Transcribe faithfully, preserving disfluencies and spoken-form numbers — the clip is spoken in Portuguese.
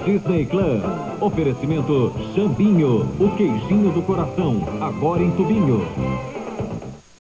Disney Club. Oferecimento Xambinho, o queijinho do coração, agora em tubinho.